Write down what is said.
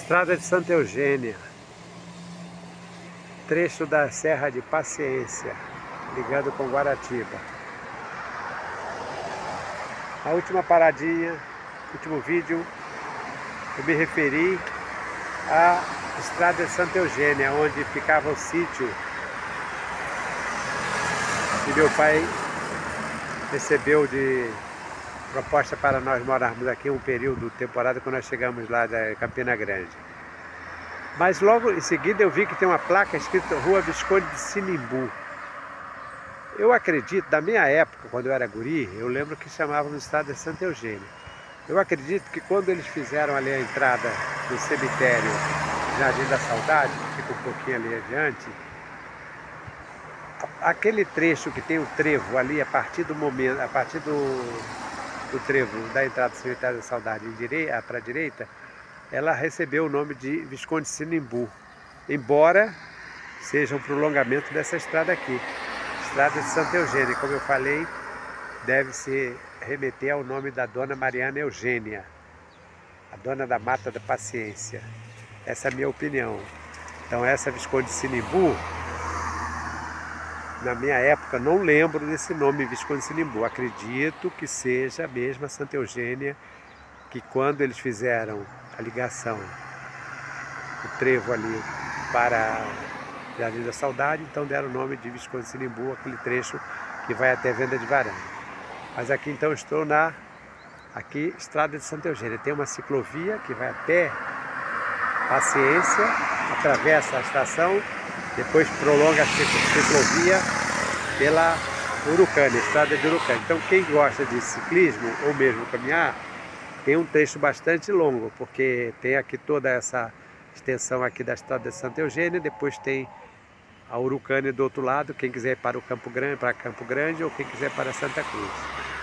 Estrada de Santa Eugênia, trecho da Serra de Paciência, ligando com Guaratiba. A última paradinha, último vídeo, eu me referi à Estrada de Santa Eugênia, onde ficava o sítio que meu pai recebeu de proposta para nós morarmos aqui um período, temporada, quando nós chegamos lá da Campina Grande. Mas logo em seguida eu vi que tem uma placa escrita Rua Visconde de Sinimbu. Eu acredito, da minha época, quando eu era guri, eu lembro que chamavam Estrada de Santa Eugênia. Eu acredito que quando eles fizeram ali a entrada do cemitério Jardim da Saudade, que fica um pouquinho ali adiante, aquele trecho que tem o trevo ali, a partir do trevo da entrada do cemitério da Saudade para a direita, ela recebeu o nome de Visconde de Sinimbu, embora seja um prolongamento dessa estrada aqui, Estrada de Santa Eugênia. Como eu falei, deve se remeter ao nome da dona Mariana Eugênia, a dona da Mata da Paciência. Essa é a minha opinião. Então essa Visconde de Sinimbu, na minha época, não lembro desse nome Visconde de Sinimbu. Acredito que seja a mesma Santa Eugênia, que quando eles fizeram a ligação, o trevo ali para Jardim da Saudade, então deram o nome de Visconde de Sinimbu, aquele trecho que vai até Venda de Varanda. Mas aqui então estou aqui Estrada de Santa Eugênia. Tem uma ciclovia que vai até Paciência, atravessa a estação, depois prolonga a ciclovia pela Urucânia, Estrada de Urucânia. Então quem gosta de ciclismo ou mesmo caminhar, tem um trecho bastante longo, porque tem aqui toda essa extensão aqui da Estrada de Santa Eugênia, depois tem a Urucânia do outro lado, quem quiser ir para Campo Grande ou quem quiser para Santa Cruz.